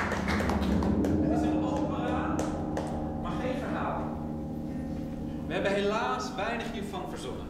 Het is een opera, maar geen verhaal. We hebben helaas weinig hiervan verzonnen.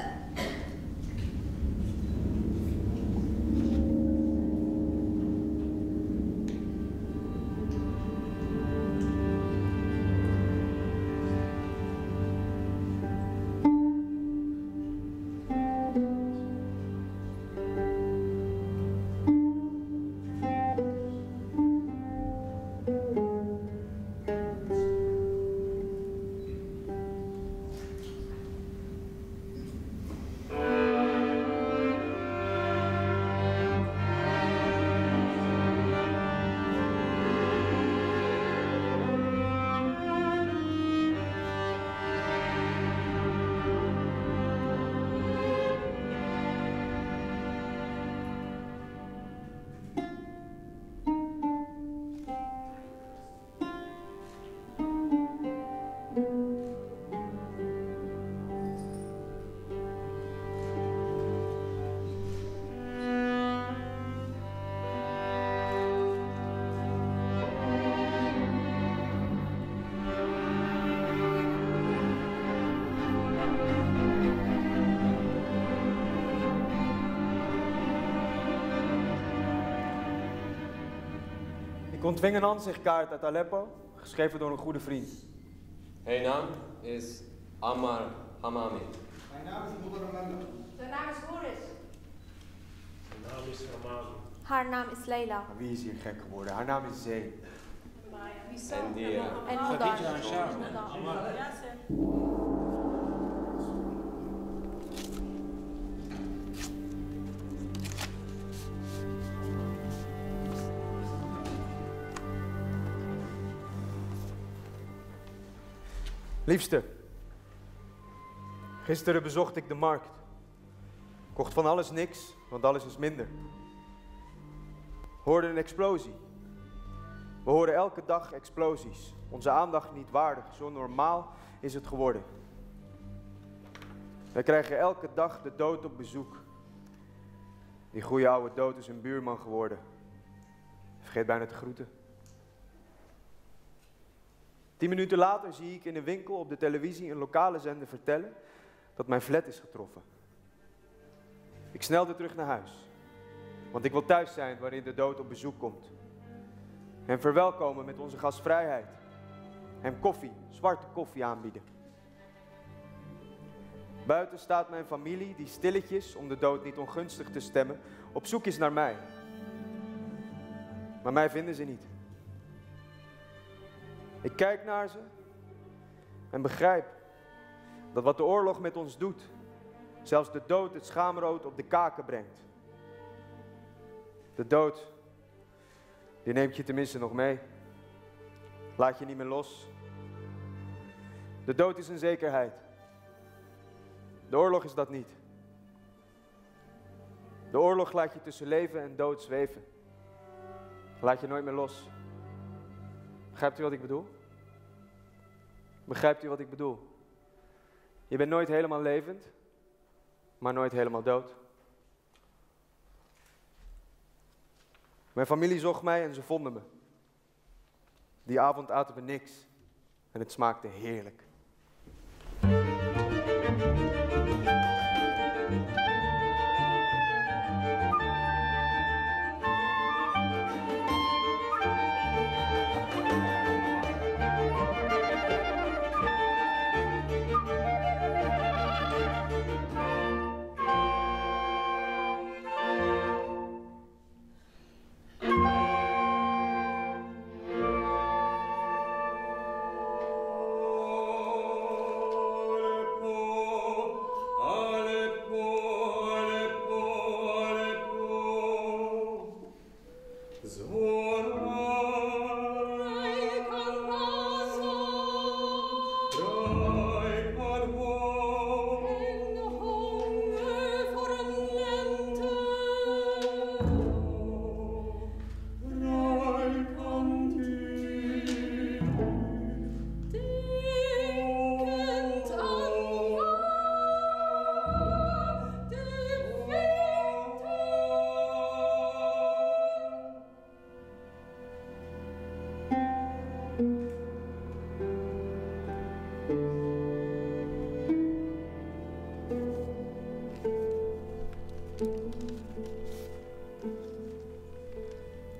Ik ontving een ansichtkaart uit Aleppo, geschreven door een goede vriend. Mijn naam is Ammar Hamami. Mijn naam is Moeder. Zijn naam is Boris. Zijn naam is Ramadi. Haar naam is Leila. Maar wie is hier gek geworden? Haar naam is Zee. En die... En Moedar. Liefste, gisteren bezocht ik de markt. Kocht van alles niks, want alles is minder. Hoorde een explosie. We horen elke dag explosies. Onze aandacht niet waardig, zo normaal is het geworden. Wij krijgen elke dag de dood op bezoek. Die goeie oude dood is een buurman geworden. Vergeet bijna te groeten. 10 minuten later zie ik in een winkel op de televisie een lokale zender vertellen dat mijn flat is getroffen. Ik snelde terug naar huis, want ik wil thuis zijn wanneer de dood op bezoek komt. Hem verwelkomen met onze gastvrijheid. Hem koffie, zwarte koffie aanbieden. Buiten staat mijn familie die stilletjes, om de dood niet ongunstig te stemmen, op zoek is naar mij. Maar mij vinden ze niet. Ik kijk naar ze en begrijp dat wat de oorlog met ons doet, zelfs de dood het schaamrood op de kaken brengt. De dood, die neemt je tenminste nog mee. Laat je niet meer los. De dood is een zekerheid. De oorlog is dat niet. De oorlog laat je tussen leven en dood zweven. Laat je nooit meer los. Begrijpt u wat ik bedoel? Begrijpt u wat ik bedoel? Je bent nooit helemaal levend, maar nooit helemaal dood. Mijn familie zocht mij en ze vonden me. Die avond aten we niks en het smaakte heerlijk.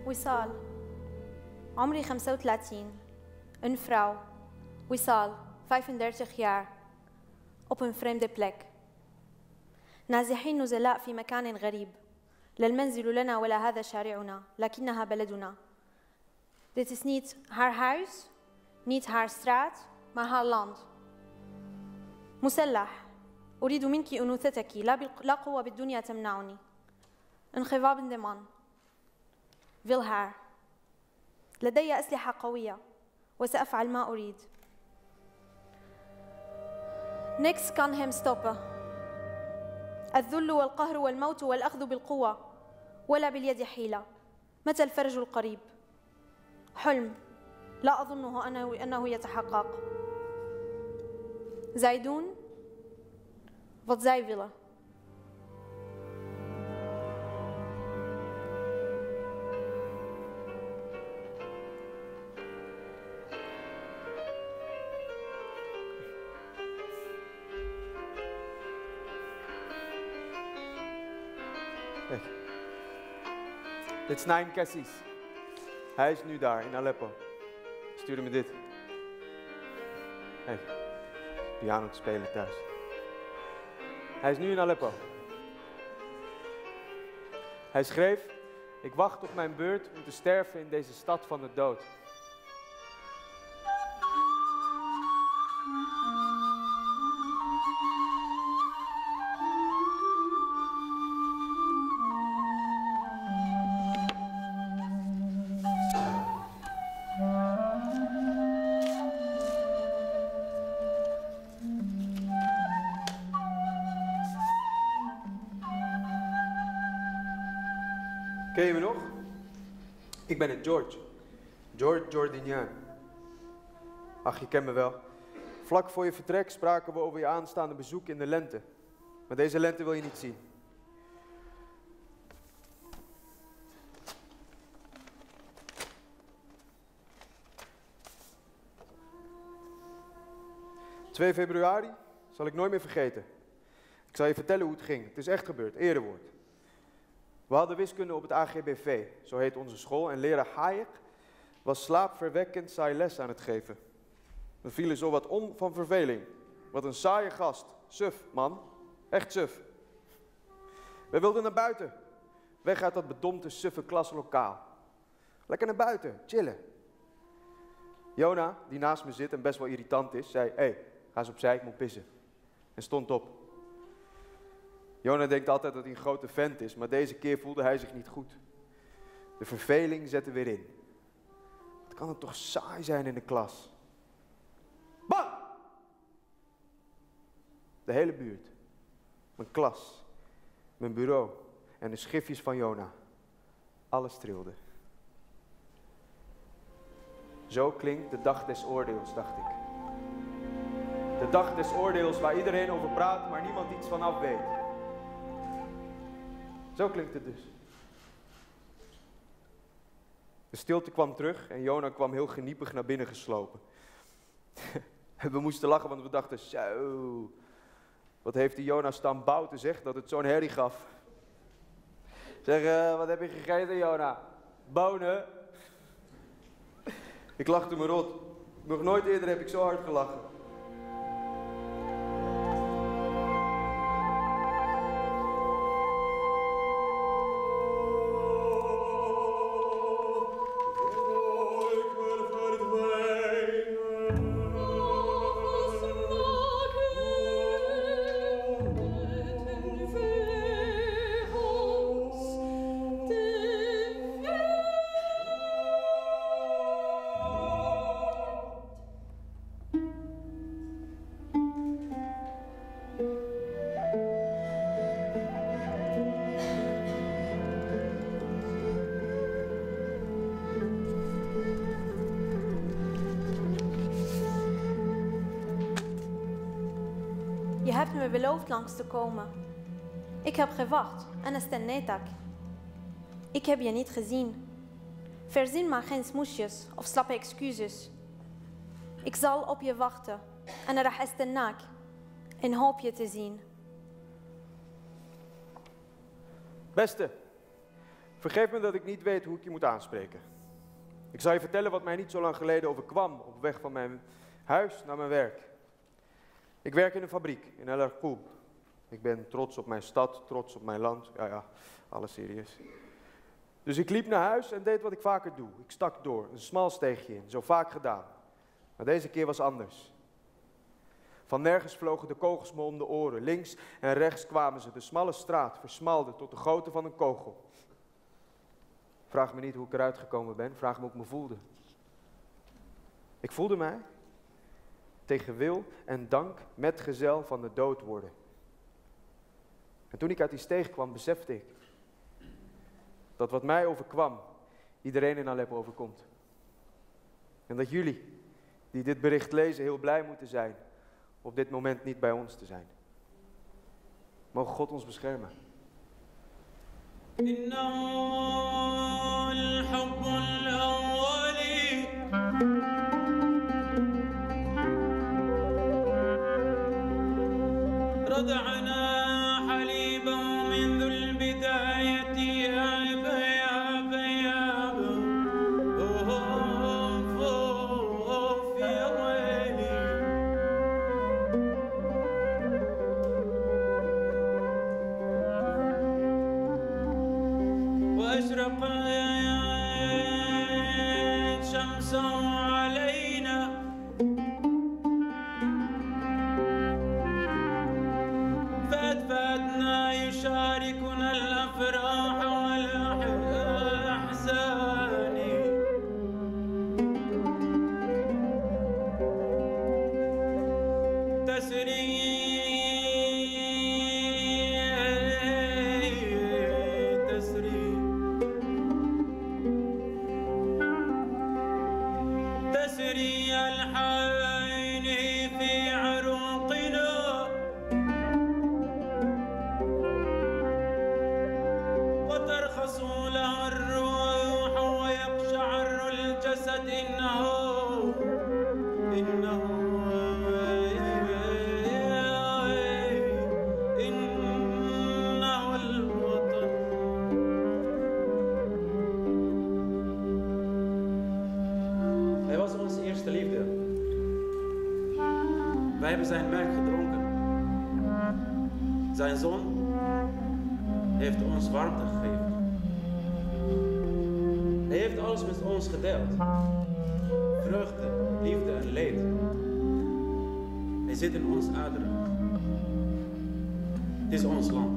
وصال. عمري 35. Een vrouw. وصال. 35 jaar. Op een vreemde plek. نازحين نزلاء في مكان غريب. لا المنزل لنا ولا هذا شارعنا، لكنها بلدنا. Dit is niet haar huis, niet haar straat, maar haar land. مسلح. أريد منك أنوثتك، لا قوة بالدنيا تمنعني. انخفاض man. Wil haar. لدي أسلحة قوية وسأفعل ما أريد. Niks kan hem stoppen. الذل والقهر والموت والأخذ بالقوة ولا باليد حيلة. متى الفرج القريب؟ حلم لا أظنه أنه يتحقق. Zij doen wat zij willen. Kijk. Dit is Naim Cassis. Hij is nu daar in Aleppo. Hij stuurde me dit. Kijk, piano te spelen thuis. Hij is nu in Aleppo. Hij schreef: ik wacht op mijn beurt om te sterven in deze stad van de dood. Ken je me nog? Ik ben het George. George Jordinian. Ach, je kent me wel. Vlak voor je vertrek spraken we over je aanstaande bezoek in de lente. Maar deze lente wil je niet zien. ...2 februari zal ik nooit meer vergeten. Ik zal je vertellen hoe het ging. Het is echt gebeurd, erewoord. We hadden wiskunde op het AGBV, zo heet onze school, en leraar Hayek was slaapverwekkend saai les aan het geven. We vielen zo wat om van verveling. Wat een saaie gast. Suf, man. Echt suf. We wilden naar buiten. Weg uit dat bedompte, suffe klaslokaal. Lekker naar buiten, chillen. Jona, die naast me zit en best wel irritant is, zei: hey, ga eens opzij, ik moet pissen. En stond op. Jona denkt altijd dat hij een grote vent is, maar deze keer voelde hij zich niet goed. De verveling zette weer in. Wat kan het toch saai zijn in de klas? Bang! De hele buurt. Mijn klas. Mijn bureau. En de schriftjes van Jona. Alles trilde. Zo klinkt de dag des oordeels, dacht ik. De dag des oordeels waar iedereen over praat, maar niemand iets van af weet. Zo klinkt het dus. De stilte kwam terug en Jona kwam heel geniepig naar binnen geslopen. We moesten lachen, want we dachten: zo, wat heeft die Jona staan bouten, zeg, dat het zo'n herrie gaf. Zeg, wat heb je gegeten, Jona? Bonen. Ik lachte me rot. Nog nooit eerder heb ik zo hard gelachen. Je hebt me beloofd langs te komen. Ik heb gewacht en استنيتك. Ik heb je niet gezien. Verzin maar geen smoesjes of slappe excuses. Ik zal op je wachten en راح استناك en hoop je te zien. Beste, Vergeef me dat ik niet weet hoe ik je moet aanspreken. Ik zal je vertellen wat mij niet zo lang geleden overkwam op weg van mijn huis naar mijn werk. Ik werk in een fabriek in El Arqoub. Ik ben trots op mijn stad, trots op mijn land. Ja, alles serieus. Dus ik liep naar huis en deed wat ik vaker doe. Ik stak door, een smal steegje in, zo vaak gedaan. Maar deze keer was anders. Van nergens vlogen de kogels me om de oren. Links en rechts kwamen ze. De smalle straat versmalde tot de grootte van een kogel. Vraag me niet hoe ik eruit gekomen ben. Vraag me hoe ik me voelde. Ik voelde mij tegen wil en dank metgezel van de dood worden. En toen ik uit die steeg kwam, besefte ik dat wat mij overkwam, iedereen in Aleppo overkomt. En dat jullie, die dit bericht lezen, heel blij moeten zijn op dit moment niet bij ons te zijn. Mogen God ons beschermen. Wij hebben zijn melk gedronken. Zijn zoon heeft ons warmte gegeven. Hij heeft alles met ons gedeeld. Vreugde, liefde en leed. Hij zit in ons aderen. Het is ons land.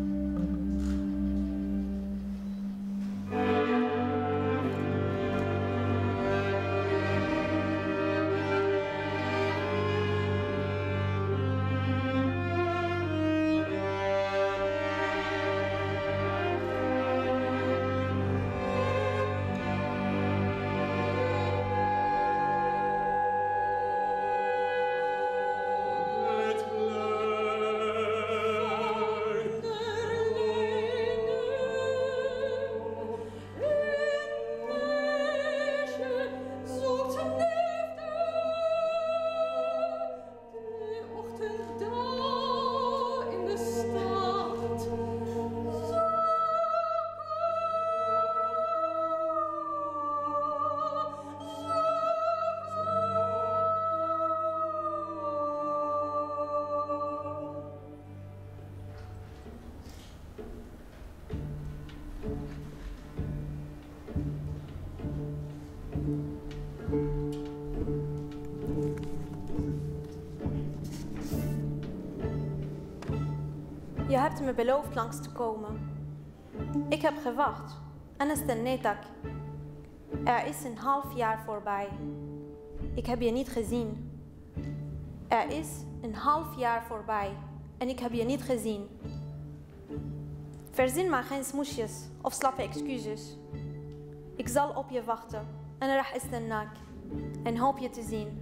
Je hebt me beloofd langs te komen. Ik heb gewacht en استنيتك. Er is een half jaar voorbij. Ik heb je niet gezien. Er is een half jaar voorbij en ik heb je niet gezien. Verzin maar geen smoesjes of slappe excuses. Ik zal op je wachten en راح استناك en hoop je te zien.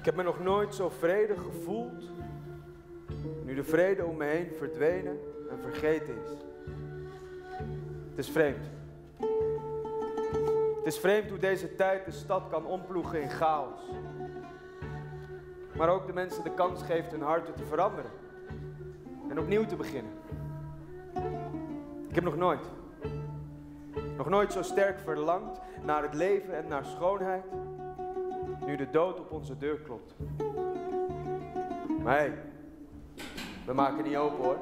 heb me nog nooit zo vredig gevoeld, nu de vrede om me heen verdwenen en vergeten is. Het is vreemd. Het is vreemd hoe deze tijd de stad kan omploegen in chaos. Maar ook de mensen de kans geeft hun harten te veranderen en opnieuw te beginnen. Ik heb nog nooit zo sterk verlangd naar het leven en naar schoonheid, nu de dood op onze deur klopt. Maar hé, we maken niet open hoor.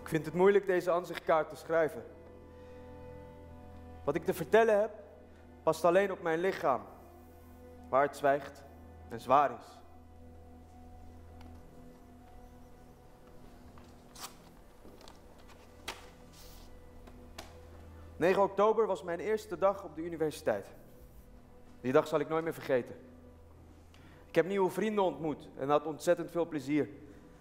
Ik vind het moeilijk deze aanzichtkaart te schrijven. Wat ik te vertellen heb, past alleen op mijn lichaam, waar het zwijgt en zwaar is. ...9 oktober was mijn eerste dag op de universiteit. Die dag zal ik nooit meer vergeten. Ik heb nieuwe vrienden ontmoet en had ontzettend veel plezier.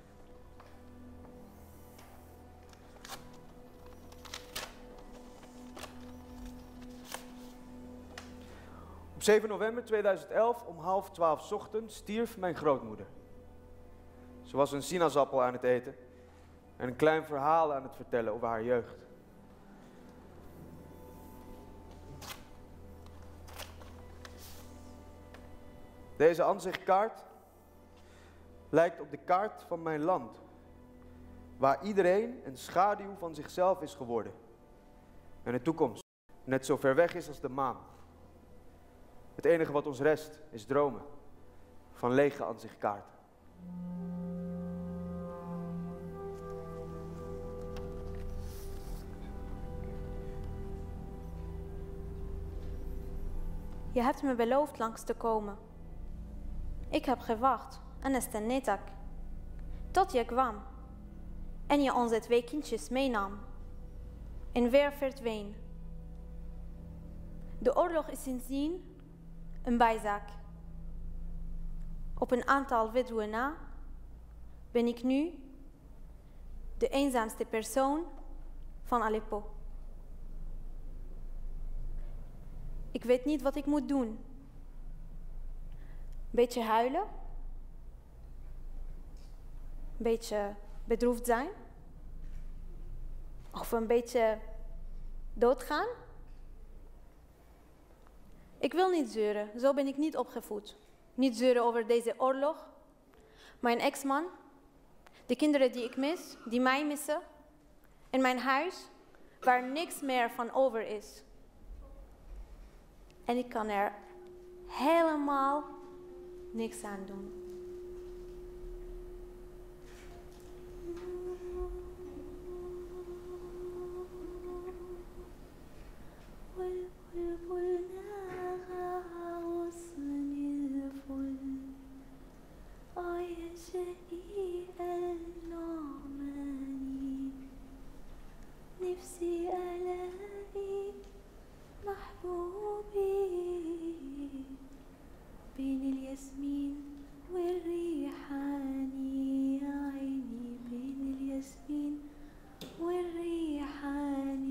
Op 7 november 2011 om 11:30 's ochtends stierf mijn grootmoeder. Ze was een sinaasappel aan het eten en een klein verhaal aan het vertellen over haar jeugd. Deze aanzichtkaart lijkt op de kaart van mijn land, waar iedereen een schaduw van zichzelf is geworden en de toekomst net zo ver weg is als de maan. Het enige wat ons rest is dromen van lege aanzichtkaarten. Je hebt me beloofd langs te komen. Ik heb gewacht en استنيتك tot je kwam en je onze 2 kindjes meenam en weer verdween. De oorlog is sindsdien een bijzaak. Op een aantal weduwen na ben ik nu de eenzaamste persoon van Aleppo. Ik weet niet wat ik moet doen. Beetje huilen? Beetje bedroefd zijn? Of een beetje doodgaan? Ik wil niet zeuren, zo ben ik niet opgevoed. Niet zeuren over deze oorlog. Mijn ex-man, de kinderen die ik mis, die mij missen. En mijn huis, waar niks meer van over is. En ik kan er helemaal niks aan doen. نفسي ألاقي محبوبي بين الياسمين والريحان يا عيني بين الياسمين والريحان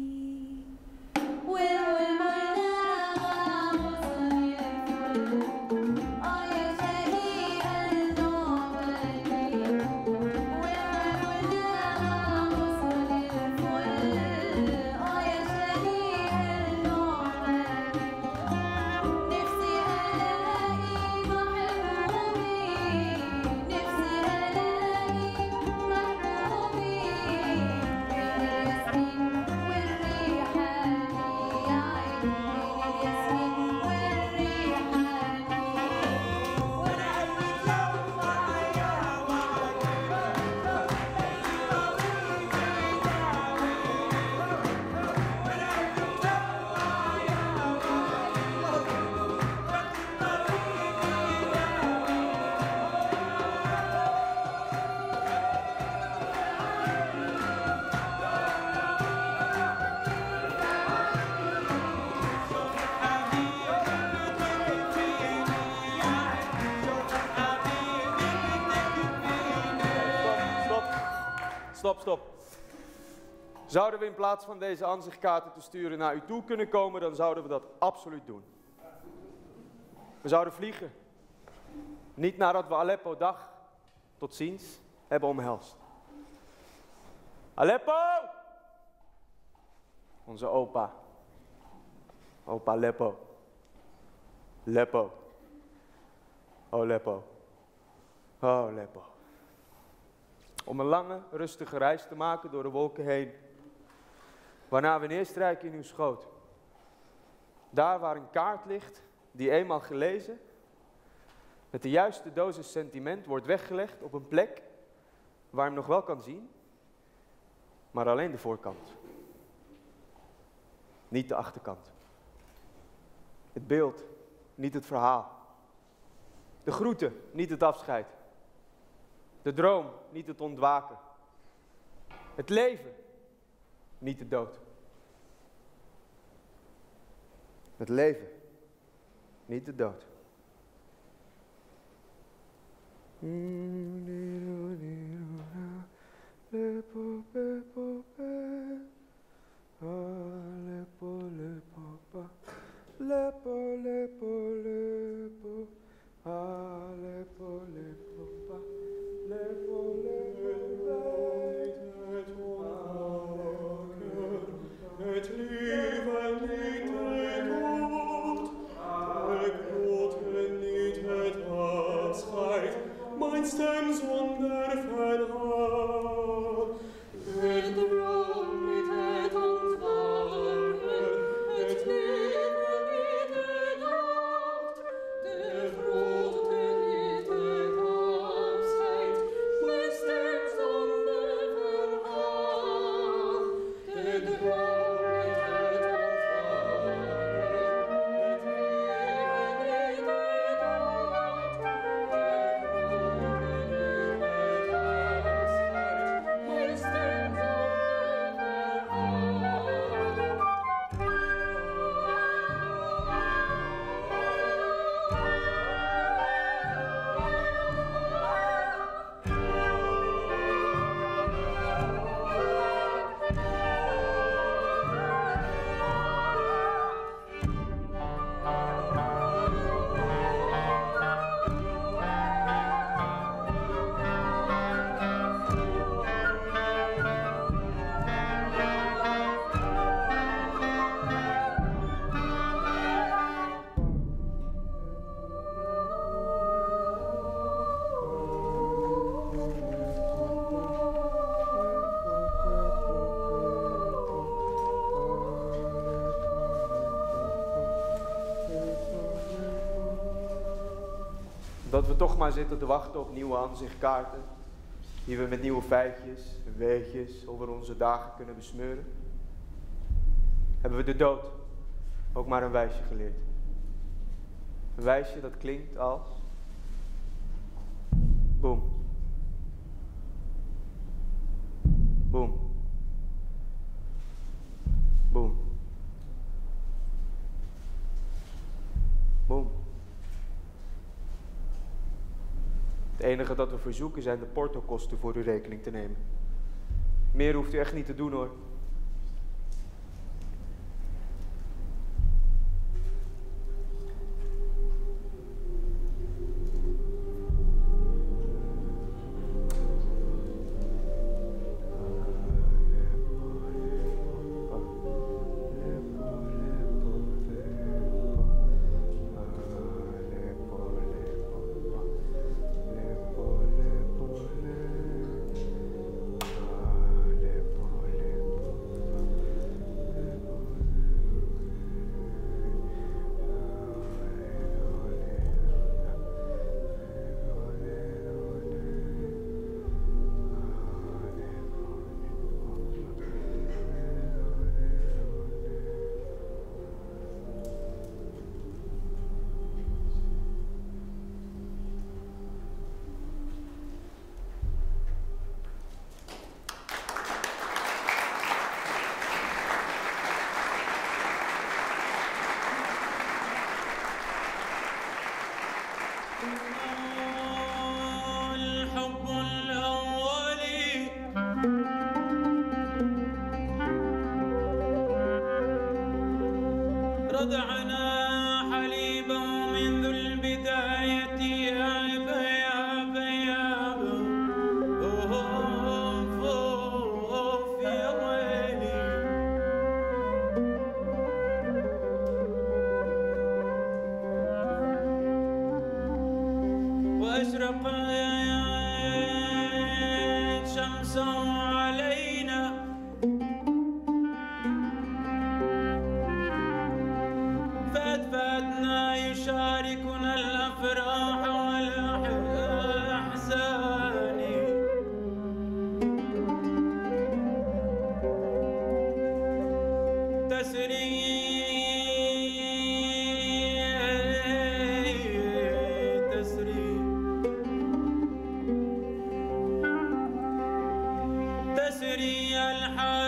Stop. Zouden we in plaats van deze aanzichtkaarten te sturen naar u toe kunnen komen, dan zouden we dat absoluut doen. We zouden vliegen. Niet nadat we Aleppo dag tot ziens hebben omhelst. Aleppo! Onze opa. Opa Leppo. Leppo. Oh Leppo. Oh Leppo. Om een lange, rustige reis te maken door de wolken heen. Waarna we neerstrijken in uw schoot. Daar waar een kaart ligt, die eenmaal gelezen, met de juiste dosis sentiment wordt weggelegd op een plek waar je hem nog wel kan zien, maar alleen de voorkant. Niet de achterkant. Het beeld, niet het verhaal. De groeten, niet het afscheid. De droom, niet het ontwaken. Het leven, niet de dood. Het leven, niet de dood. Dat we toch maar zitten te wachten op nieuwe aanzichtkaarten, die we met nieuwe feitjes en weetjes over onze dagen kunnen besmeuren. Hebben we de dood ook maar een wijsje geleerd. Een wijsje dat klinkt als boem. Boem. Boem. Boem. Het enige dat we verzoeken zijn de portokosten voor uw rekening te nemen. Meer hoeft u echt niet te doen hoor. صدري الحال